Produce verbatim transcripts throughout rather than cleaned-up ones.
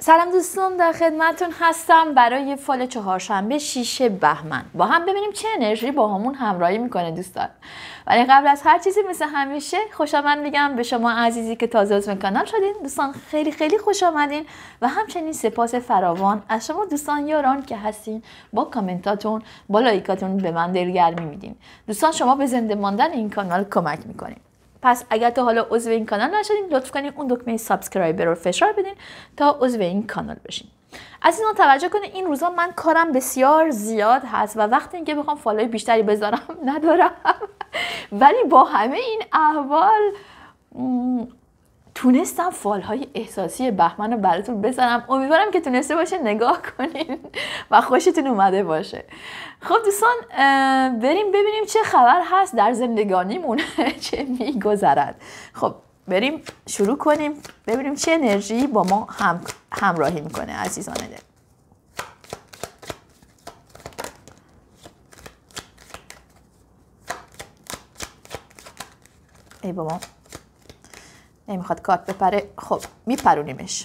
سلام دوستان، در خدمتتون هستم برای فال چهارشنبه شش بهمن. با هم ببینیم چه انرژی با همون همراهی میکنه دوستان. ولی قبل از هر چیزی مثل همیشه خوش آمد میگم به شما عزیزی که تازه عضو کانال شدین. دوستان خیلی خیلی خوش آمدین و همچنین سپاس فراوان از شما دوستان یاران که هستین، با کامنتاتون با لایکاتون به من دلگرمی میدین. دوستان شما به زنده ماندن این کانال کمک میکنین. پس اگر تا حالا عضو این کانال نشدین لطف کنین اون دکمه سابسکرایب رو فشار بدین تا عضو این کانال بشین. عزیزان توجه کنین این روزا من کارم بسیار زیاد هست و وقتی اینکه بخوام فالوی بیشتری بذارم ندارم ولی با همه این احوال تونستم فالهای احساسی بهمن رو براتون بذارم. امیدوارم که تونسته باشه نگاه کنین و خوشتون اومده باشه. خب دوستان بریم ببینیم چه خبر هست در زندگانیمون چه میگذرد. خب بریم شروع کنیم ببینیم چه انرژی با ما هم همراهی میکنه عزیزان دل. ای بابا نمیخواد کارت بپره. خب میپرونیمش.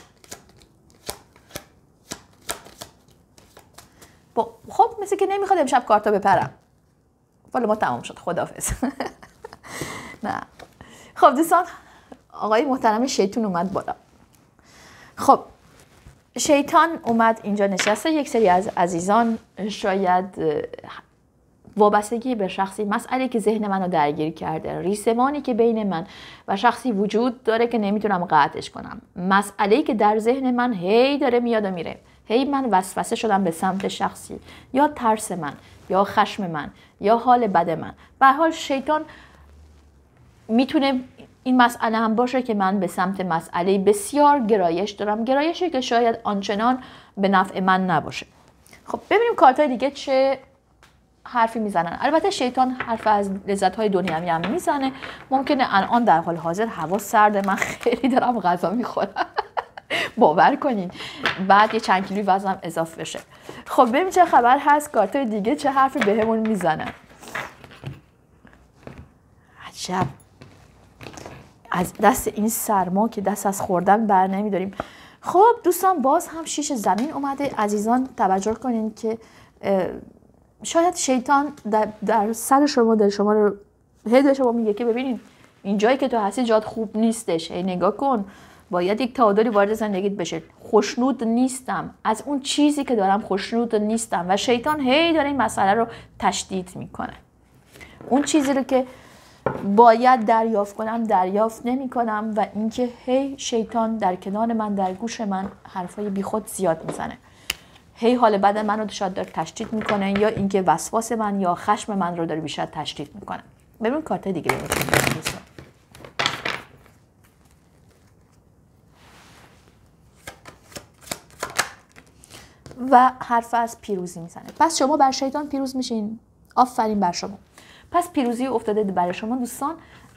خب مثل که نمیخواد امشب کارتا بپرم. فال ما تمام شد، خداحافظ. نه خب دوستان آقای محترم شیطان اومد بالا. خب شیطان اومد اینجا نشسته. یک سری از عزیزان شاید وابستگی به شخصی، مسئله که ذهن منو درگیر کرده، ریسمانی که بین من و شخصی وجود داره که نمیتونم قطعش کنم، مسئله‌ای که در ذهن من هی داره میاد و میره، هی من وسوسه شدم به سمت شخصی، یا ترس من یا خشم من یا حال بد من. به هر حال شیطان میتونه این مسئله هم باشه که من به سمت مسئله بسیار گرایش دارم، گرایشی که شاید آنچنان به نفع من نباشه. خب ببینیم کارتای دیگه چه حرفی میزنن. البته شیطان حرف از لذت‌های دنیوی هم میزنه. ممکنه الان در حال حاضر هوا سرده، من خیلی دارم غذا میخورم باور کنین بعد یه چند کیلوی وزنم اضافه بشه. خب ببینیم چه خبر هست، کارتای دیگه چه حرفی بهمون میزنن. عجب از دست این سرما که دست از خوردن بر نمیداریم. خب دوستان باز هم شیش زمین اومده. عزیزان توجه کنین که شاید شیطان در, در سر شما دل شما رو هی شما میگه که ببینید این جایی که تو هستی جات خوب نیستش، هی نگاه کن باید یک تعادلی وارد زندگیت بشه. خوشنود نیستم، از اون چیزی که دارم خوشنود نیستم و شیطان هی داره این مسئله رو تشدید میکنه. اون چیزی رو که باید دریافت کنم دریافت نمی کنم و اینکه هی شیطان در کنار من در گوش من حرفای بیخود زیاد میزنه، هی حال بد من رو شاید داره تشدید میکنه یا اینکه وسواس من یا خشم من رو داره بیشتر تشدید میکنه. ببین کارت دیگه ببینید. و حرف از پیروزی میزنه. پس شما بر شیطان پیروز میشین. آفرین بر شما. پس پیروزی افتاده برای شما دوستان.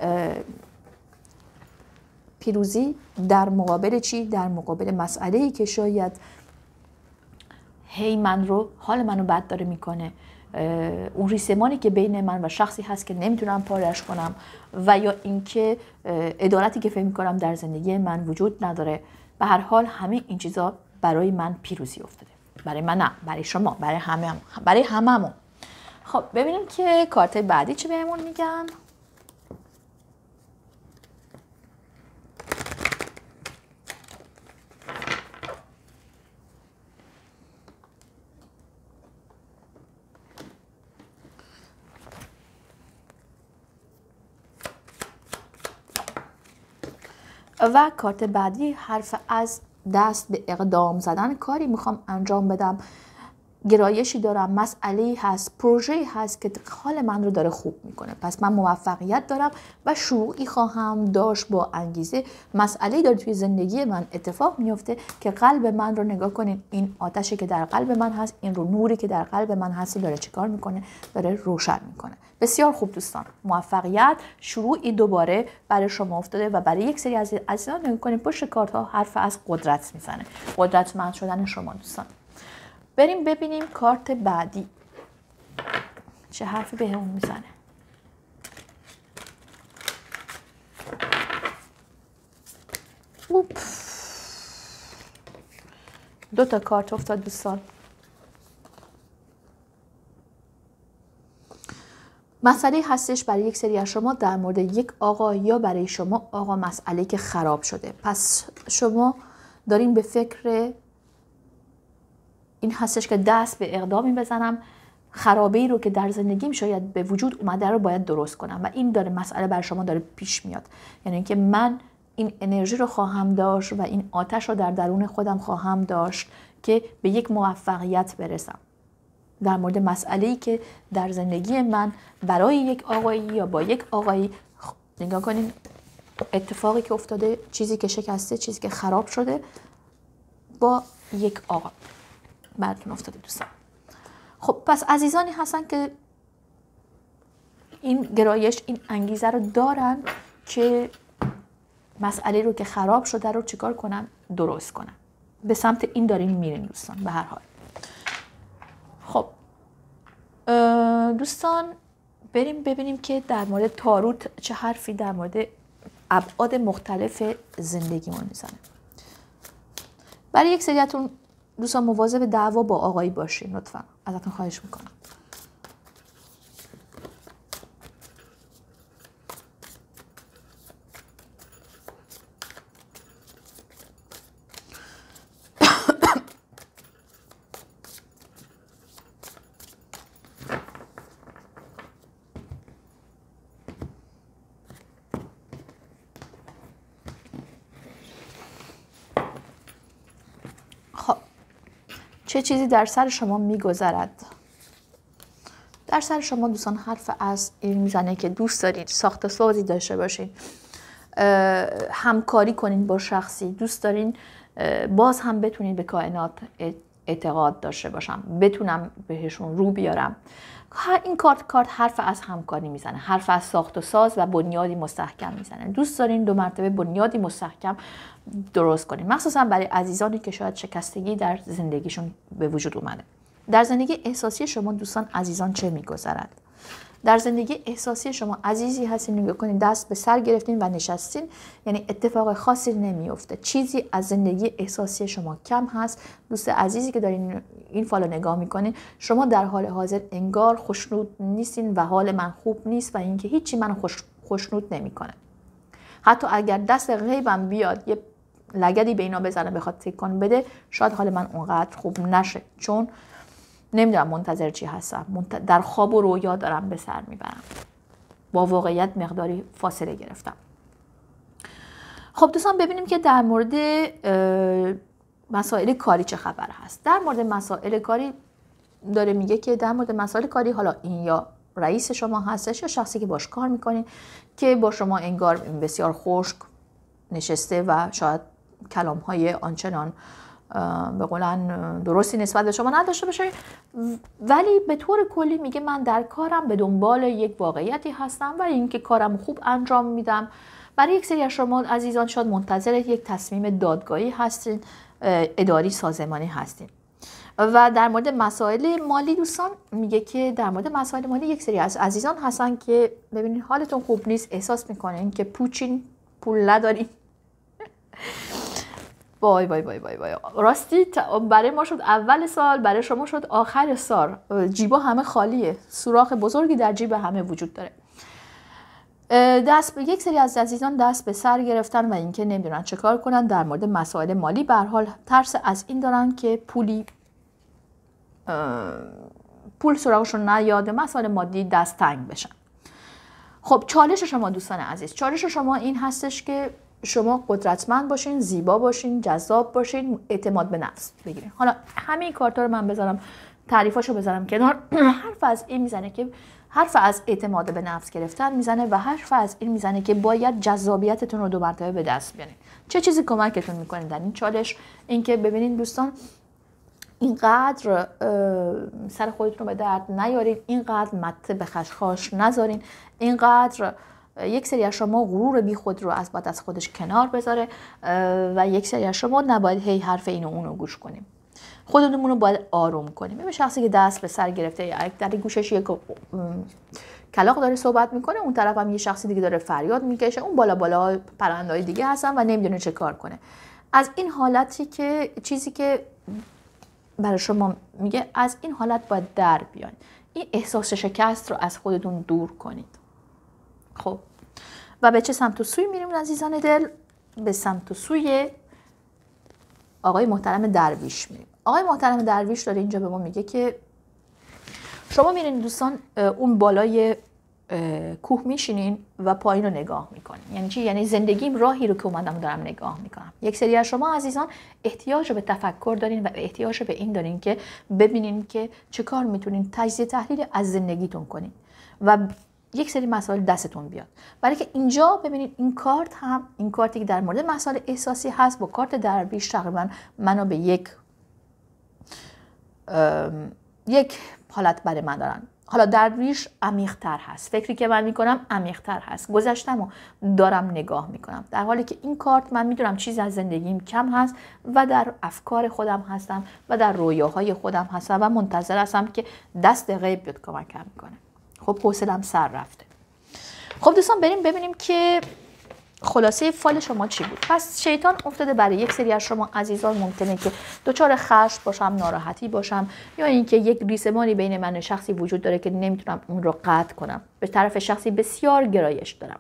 پیروزی در مقابل چی؟ در مقابل مسئله‌ای که شاید هی من رو حال منو بد داره میکنه، اون ریسمانی که بین من و شخصی هست که نمیتونم پارش کنم و یا اینکه عدالتی که فکر میکنم در زندگی من وجود نداره. به هر حال همه این چیزا برای من پیروزی افتاده. برای من نه، برای شما، برای همه برای هممون. خب ببینیم که کارت بعدی چی بهمون میگن. و کارت بعدی حرف از دست به اقدام زدن. کاری میخوام انجام بدم، گرایشی دارم، مسئله‌ای هست، پروژه‌ای هست که حال من رو داره خوب میکنه. پس من موفقیت دارم و شروعی خواهم داشت با انگیزه. مسئله‌ای داره توی زندگی من اتفاق میفته که قلب من رو نگاه کنین، این آتشی که در قلب من هست، این رو نوری که در قلب من هست داره چیکار میکنه؟ داره روشن میکنه. بسیار خوب دوستان، موفقیت شروعی دوباره برای شما افتاده و برای یک سری از عزیزان نگاه کنین پشت کارت ها حرف از قدرت میزنه، قدرتمند شدن شما دوستان. بریم ببینیم کارت بعدی چه حرفی به همون میزنه. اوپ. دو تا کارت افتاد دوستان. مسئله هستش برای یک سری از شما در مورد یک آقا یا برای شما آقا مسئله که خراب شده. پس شما دارین به فکر این هستش که دست به اقدامی بزنم، خرابه‌ای رو که در زندگیم شاید به وجود اومده رو باید درست کنم و این داره مسئله برای شما داره پیش میاد. یعنی اینکه من این انرژی رو خواهم داشت و این آتش رو در درون خودم خواهم داشت که به یک موفقیت برسم در مورد مسئله‌ای که در زندگی من برای یک آقایی یا با یک آقایی. نگاه کنین اتفاقی که افتاده، چیزی که شکسته، چیزی که خراب شده با یک آقا براتون افتاده دوستان. خب پس عزیزانی هستن که این گرایش، این انگیزه رو دارن که مسئله رو که خراب شده رو چیکار کنن؟ درست کنن. به سمت این دارین میرین دوستان. به هر حال خب دوستان بریم ببینیم که در مورد تاروت چه حرفی در مورد ابعاد مختلف زندگیمون میزنه. برای یک سریاتون دوستان مواظب دعوا با آقایی باشین لطفا، ازتون خواهش میکنم. چه چیزی در سر شما میگذرد؟ در سر شما دوستان حرف از این میزنه که دوست دارید ساخت سازی داشته باشین، همکاری کنین با شخصی، دوست دارین باز هم بتونین به کائنات اعتقاد داشته باشم، بتونم بهشون رو بیارم. این کارت کارت حرف از همکاری میزنه، حرف از ساخت و ساز و بنیادی مستحکم میزنه. دوست دارین دو مرتبه بنیادی مستحکم درست کنین، مخصوصا برای عزیزانی که شاید شکستگی در زندگیشون به وجود اومده. در زندگی احساسی شما دوستان عزیزان چه میگذرد؟ در زندگی احساسی شما عزیزی هستین، نگاه کنین دست به سر گرفتین و نشستین، یعنی اتفاق خاصی نمیفته، چیزی از زندگی احساسی شما کم هست. دوست عزیزی که دارین این فالو نگاه میکنین، شما در حال حاضر انگار خوشنود نیستین و حال من خوب نیست و اینکه هیچی منو خوش خوشنود نمیکنه. حتی اگر دست غیبم بیاد یه لگدی به اینا بزنه بخواد تکون بده، شاید حال من اونقدر خوب نشه، چون نمیدونم منتظر چی هستم، در خواب و رویا دارم به سر میبرم، با واقعیت مقداری فاصله گرفتم. خب دوستان ببینیم که در مورد مسائل کاری چه خبر هست. در مورد مسائل کاری داره میگه که در مورد مسائل کاری، حالا این یا رئیس شما هستش یا شخصی که باش کار میکنین که با شما انگار بسیار خشک نشسته و شاید کلام های آنچنان به قولن درستی نسبت به شما نداشته باشه، ولی به طور کلی میگه من در کارم به دنبال یک واقعیتی هستم و اینکه کارم خوب انجام میدم. برای یک سری از شما عزیزان شاید منتظر یک تصمیم دادگاهی هستین، اداری سازمانی هستین. و در مورد مسائل مالی دوستان میگه که در مورد مسائل مالی یک سری از عزیزان هستن که ببینید حالتون خوب نیست، احساس میکنین که پوچین، پول ندارین. وای وای وای وای وای راستی برای ما شد اول سال، برای شما شد آخر سال، جیبا همه خالیه، سوراخ بزرگی در جیب همه وجود داره. دست به یک سری از عزیزان دست به سر گرفتن و اینکه نمیدونن چه کار کنن در مورد مسائل مالی. به هر حال ترس از این دارن که پولی پول سراغشون نیاد، مسائل مادی دست تنگ بشن. خب چالش شما دوستان عزیز، چالش شما این هستش که شما قدرتمند باشین، زیبا باشین، جذاب باشین، اعتماد به نفس بگیرین. حالا همه کارتا رو من بذارم تعریفاشو بذارم کنار، حرف از این میزنه که حرف از اعتماد به نفس گرفتن میزنه و حرف از این میزنه که باید جذابیتتون رو دو مرتبه به دست بیارین. چه چیزی کمکتون میکنه در این چالش؟ اینکه ببینین دوستان اینقدر سر خودتون رو به درد نیارین، اینقدر مته به خشخاش نذارین، اینقدر یک سری از شما غرور بی خود رو از بعد از خودش کنار بذاره و یک سری از شما نباید هی حرف اینو اونو گوش کنیم، خودمون رو باید آروم کنیم. این شخصی که دست به سر گرفته در گوشش یک کلاغ داره صحبت میکنه، اون طرف هم یه شخصی دیگه داره فریاد میکشه، اون بالا بالا پرنده‌های دیگه هستن و نمیدونه چه کار کنه. از این حالتی که چیزی که برای شما میگه از این حالت باید در بیاین. این احساس شکست رو از خودتون دور کنید. خب و به چه سمت و سوی میریم عزیزان دل؟ به سمت و سوی آقای محترم درویش میریم. آقای محترم درویش داره اینجا به ما میگه که شما میرین دوستان اون بالای کوه میشینین و پایین رو نگاه میکنین. یعنی چی؟ یعنی زندگیم راهی رو که اومدم دارم نگاه میکنم. یک سری از شما عزیزان احتیاج به تفکر دارین و احتیاج به این دارین که ببینین که چه کار میتونین تجزیه تحلیل از زندگیتون کنین و یک سری مسائل دستتون بیاد. برای که اینجا ببینید این کارت هم این کارتی که در مورد مسائل احساسی هست با کارت درویش تقریبا منو به یک یک حالت برای من دارن. حالا درویش عمیق‌تر هست. فکری که من میکنم عمیق‌تر هست. گذشتمو دارم نگاه میکنم. در حالی که این کارت من میدونم چیزی از زندگیم کم هست و در افکار خودم هستم و در رویاهای خودم هستم و منتظر هستم که دست غیب بیاد کمکم میکنه. خب حوصله‌ام سر رفته. خب دوستان بریم ببینیم که خلاصه فال شما چی بود. پس شیطان افتاده برای یک سری از شما عزیزان ممکنه که دچار خشم باشم، ناراحتی باشم یا اینکه یک ریسمانی بین من و شخصی وجود داره که نمیتونم اون رو قطع کنم. به طرف شخصی بسیار گرایش دارم.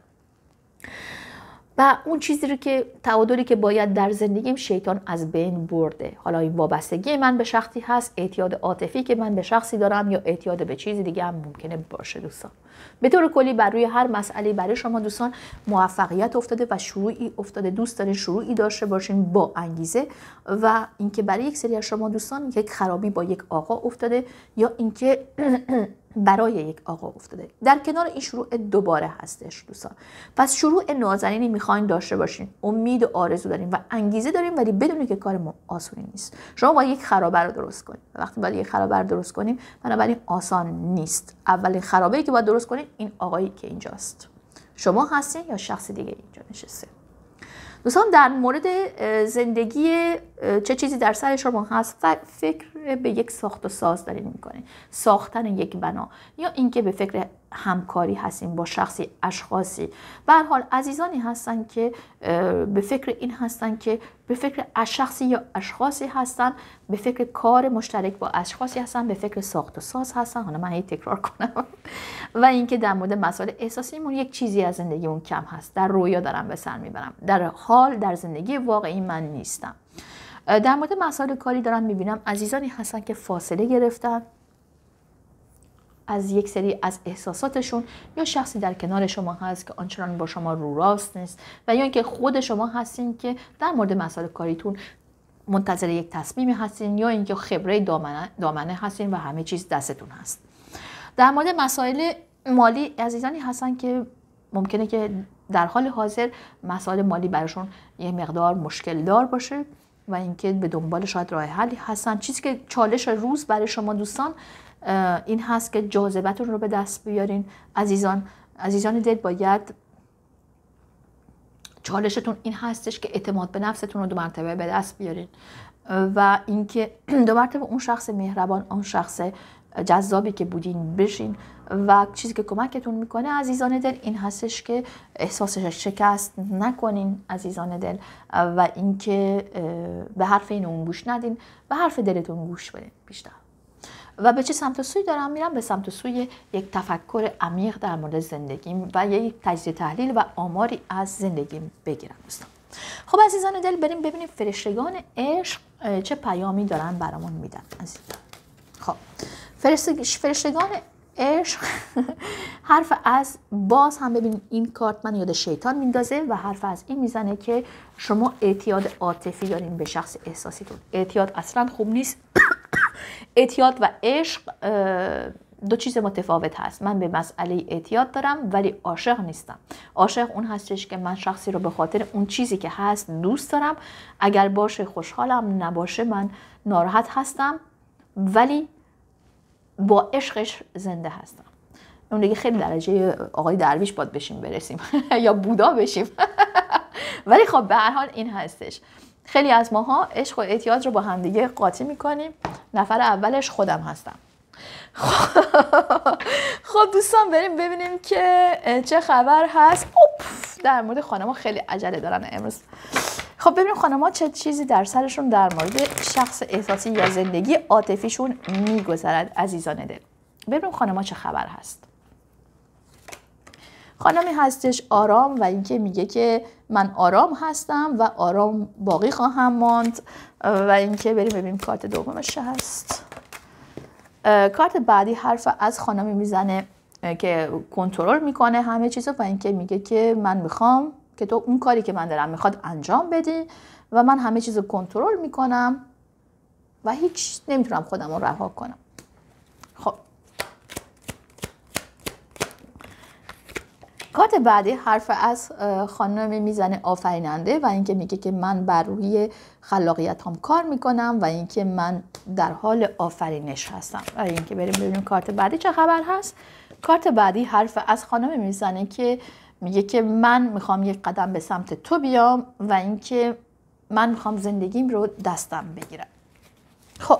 و اون چیزی رو که تعادلی که باید در زندگیم شیطان از بین برده. حالا این وابستگی من به شخصی هست، اعتیاد عاطفی که من به شخصی دارم یا اعتیاد به چیزی دیگه هم ممکنه باشه دوستان. به طور کلی بر روی هر مسئله برای شما دوستان موفقیت افتاده و شروعی افتاده. دوست دارین شروعی داشته باشین با انگیزه و اینکه برای یک سری از شما دوستان یک خرابی با یک آقا افتاده یا اینکه برای یک آقا افتاده. در کنار این شروع دوباره هستش دوستان. پس شروع نازنینی میخواین داشته باشین، امید و آرزو دارین و انگیزه دارین، ولی بدونید که کار ما آسونی نیست. شما باید یک خرابه رو درست کنید. وقتی باید یک خرابه رو درست کنیم بنابراین آسان نیست. اولین خرابه‌ای که باید درست کنید این آقایی که اینجاست. شما هستین یا شخص دیگه اینجا نشسته. دوستان در مورد زندگی چه چیزی در سر شما هست، فکر به یک ساخت و ساز دارین میکنین، ساختن یک بنا یا اینکه به فکر همکاری هستین با شخصی، اشخاصی. به هر حال عزیزانی هستن که به فکر این هستن که به فکر شخصی یا اشخاصی هستن، به فکر کار مشترک با اشخاصی هستن، به فکر ساخت و ساز هستن. حالا من هی تکرار کنم. و اینکه در مورد مسائل احساسیمون یک چیزی از زندگیمون کم هست. در رویا دارم به سر میبرم. در حال در زندگی واقعی من نیستم. در مورد مسائل کاری دارم میبینم عزیزانی هستن که فاصله گرفتن از یک سری از احساساتشون یا شخصی در کنار شما هست که آنچنان با شما رو راست نیست و یا اینکه خود شما هستین که در مورد مسائل کاریتون منتظر یک تصمیمی هستین یا اینکه خبره دامنه, دامنه هستین و همه چیز دستتون هست. در مورد مسائل مالی عزیزانی هستن که ممکنه که در حال حاضر مسائل مالی براشون یه مقدار مشکل دار باشه و اینکه به دنبال شاید راه حلی هستن. چیزی که چالش روز برای شما دوستان این هست که جاذبتون رو به دست بیارین. عزیزان عزیزان دل باید چالشتون این هستش که اعتماد به نفستون رو دو مرتبه به دست بیارین و اینکه دو مرتبه اون شخص مهربان، اون شخص جذابی که بودین بشین و چیزی که کمکتون میکنه عزیزان دل این هستش که احساس شکست نکنین عزیزان دل و اینکه به حرف این اون گوش ندین، به حرف دلتون گوش بدین بیشتر. و به چه سمت و سوی دارم میرم؟ به سمت و سوی یک تفکر عمیق در مورد زندگیم و یک تجزیه تحلیل و آماری از زندگیم بگیرم دوستان. خب عزیزان دل بریم ببینیم فرشتگان عشق چه پیامی دارن برامون میدن عزیزان. خب فرشتگان عشق حرف از باز هم ببین این کارت من یاد شیطان میندازه و حرف از این میزنه که شما اعتیاد عاطفی دارین به شخص احساسیتون. اعتیاد اصلا خوب نیست. اعتیاد و عشق دو چیز متفاوت هست. من به مسئله اعتیاد دارم ولی عاشق نیستم. عاشق اون هستش که من شخصی رو به خاطر اون چیزی که هست دوست دارم، اگر باشه خوشحالم، نباشه من ناراحت هستم، ولی با عشقش زنده هستم. اون دیگه خیلی درجه آقای درویش باید بشیم برسیم یا بودا بشیم. ولی خب به هر حال این هستش. خیلی از ماها عشق و اعتیاد رو با هم دیگه قاطی میکنیم. نفر اولش خودم هستم. خب دوستان بریم ببینیم که چه خبر هست. اوپ در مورد خانم‌ها خیلی عجله دارن امروز. خب ببینیم خانم‌ها چه چیزی در سرشون در مورد شخص احساسی یا زندگی عاطفیشون میگذرد عزیزان دل. ببینیم خانم‌ها چه خبر هست. خانمی هستش آرام و اینکه میگه که من آرام هستم و آرام باقی خواهم ماند و اینکه بریم ببینیم کارت دومش هست. کارت بعدی حرف از خانمی میزنه که کنترل میکنه همه چیزو و اینکه میگه که من میخوام که تو اون کاری که من دارم میخواد انجام بدی و من همه چیزو کنترل میکنم و هیچ نمیتونم خودم رو رها کنم. خب کارت بعدی حرف از خانمی میزنه آفریننده و اینکه میگه که من بر روی خلاقیتام کار میکنم و اینکه من در حال آفرینش هستم. و اینکه بریم ببینیم کارت بعدی چه خبر هست. کارت بعدی حرف از خانمی میزنه که میگه که من میخوام یک قدم به سمت تو بیام و اینکه من میخوام زندگیم رو دستم بگیرم. خب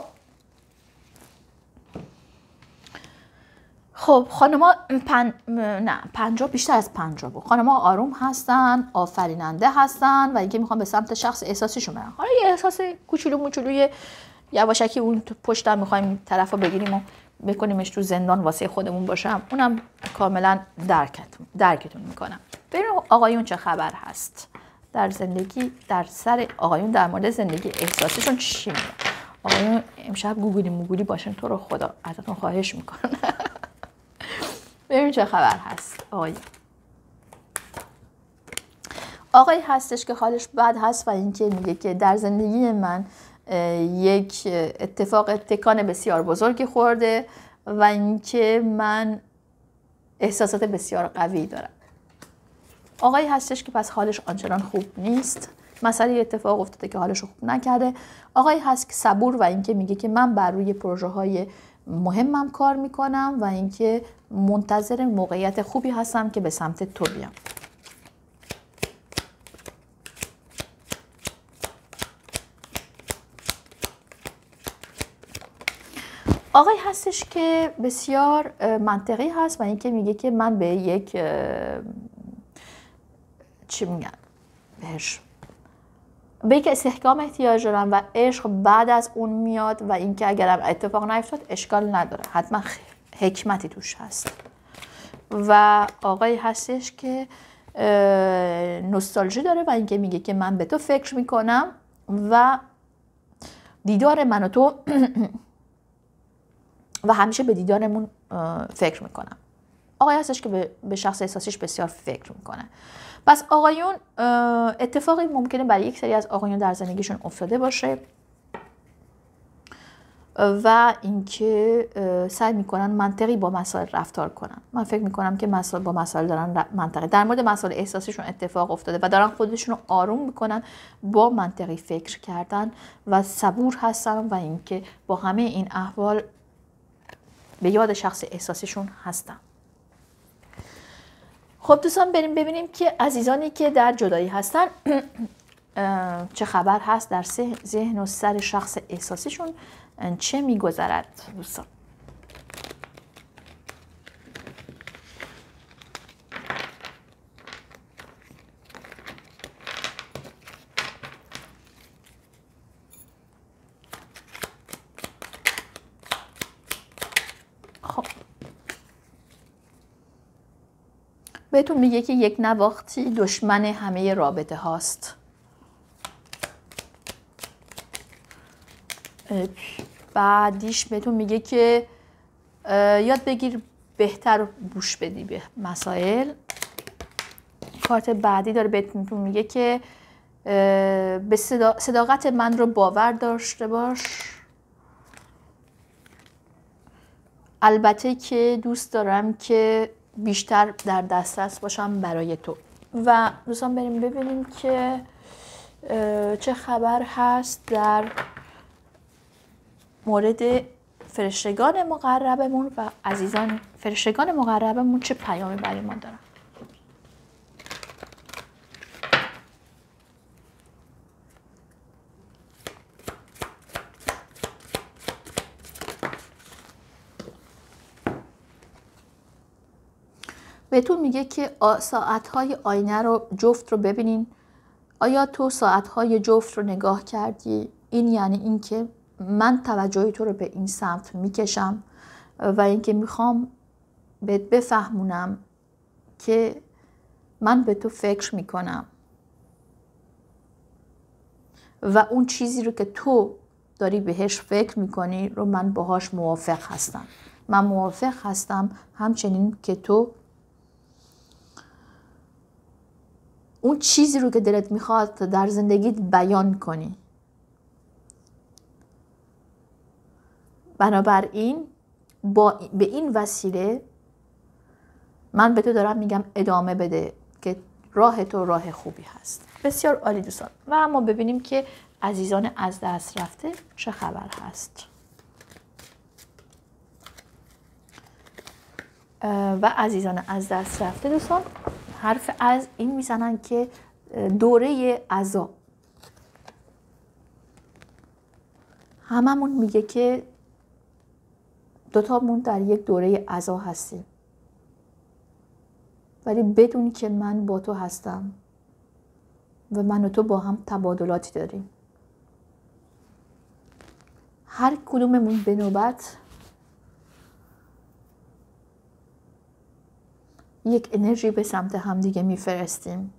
خب خانم‌ها پن... نه پنجاه بیشتر از پنجاه بود. خانم‌ها آروم هستن، آفریننده هستن و اینکه میخوام به سمت شخص احساسیشون برن. حالا یه احساس کوچولو موچولوی یواشکی اون پشتم میخوایم طرفو بگیریم و بکنیمش تو زندان واسه خودمون باشم، اونم کاملا درکتون درکتون میکنم. ببینیم آقایون چه خبر هست در زندگی، در سر آقایون در مورد زندگی احساسیشون چی میگن. آقایون امشب گوگلی موگولی باشن تو رو خدا ازتون خواهش میکنم. ببینیم چه خبر هست. آقای آقای هستش که حالش بد هست و اینکه میگه که در زندگی من یک اتفاق تکان بسیار بزرگی خورده و اینکه من احساسات بسیار قوی دارم. آقای هستش که پس حالش آنچنان خوب نیست، مسئله اتفاق افتاده که حالش خوب نکرده. آقای هست که صبور و اینکه میگه که من بر روی پروژه های مهمم کار میکنم و اینکه منتظر موقعیت خوبی هستم که به سمت تو بیام. آقای هستش که بسیار منطقی هست و اینکه میگه که من به یک چی میگن بهش به یک استحکام احتیاج دارم و عشق بعد از اون میاد و اینکه اگرم اتفاق نیفتاد اشکال نداره، حتما حکمتی توش هست. و آقای هستش که نوستالژی داره و اینکه میگه که من به تو فکر میکنم و دیدار من و تو و همیشه به دیدارمون فکر میکنم. آقای هستش که به شخص احساسیش بسیار فکر میکنه. پس آقایون اتفاقی ممکنه برای یک سری از آقایون در زندگیشون افتاده باشه و اینکه سعی میکنن منطقی با مسائل رفتار کنن. من فکر میکنم که مسائل با مسائل دارن منطقی در مورد مسائل احساسیشون اتفاق افتاده و دارن خودشون رو آروم میکنن با منطقی فکر کردن و صبور هستن و اینکه با همه این احوال به یاد شخص احساسیشون هستن. خب دوستان بریم ببینیم که عزیزانی که در جدایی هستن چه خبر هست در ذهن و سر شخص احساسیشون چه میگذرد دوستان. خب بهتون میگه که یک نواختی دشمن همه رابطه هاست. بعدیش بهتون میگه که یاد بگیر بهتر گوش بدی به مسائل. کارت بعدی داره بهتون میگه که به صداقت من رو باور داشته باش، البته که دوست دارم که بیشتر در دسترس باشم برای تو. و دوستان بریم ببینیم که چه خبر هست در مورد فرشتگان مقربمون و عزیزان فرشتگان مقربمون چه پیامی برای ما دارن. بهتون میگه که ساعتهای آینه رو جفت رو ببینین آیا تو ساعتهای جفت رو نگاه کردی؟ این یعنی اینکه من توجه تو رو به این سمت میکشم و اینکه میخوام بهت بفهمونم که من به تو فکر میکنم و اون چیزی رو که تو داری بهش فکر میکنی رو من باهاش موافق هستم. من موافق هستم همچنین که تو اون چیزی رو که دلت میخواد در زندگیت بیان کنی. بنابراین با به این وسیله من به تو دارم میگم ادامه بده که راه تو راه خوبی هست. بسیار عالی دوستان. و اما ببینیم که عزیزان از دست رفته چه خبر هست. و عزیزان از دست رفته دوستان حرف از این میزنن که دوره عزا. هممون میگه که دوتامون در یک دوره عزا هستیم، ولی بدون که من با تو هستم و من و تو با هم تبادلاتی داریم. هر کدوممون به نوبت یک انرژی به سمت همدیگه میفرستیم.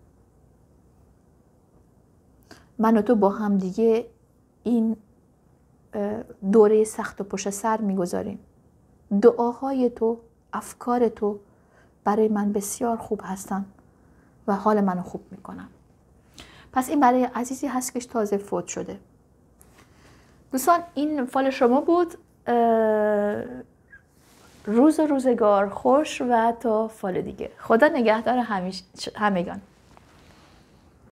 من و تو با همدیگه این دوره سخت و پشت سر میگذاریم. دعاهای تو، افکار تو برای من بسیار خوب هستن و حال منو خوب میکنن. پس این برای عزیزی هست که تازه فوت شده. دوستان این فال شما بود. روز و روزگار خوش و تا فال دیگه. خدا نگهدار همگان.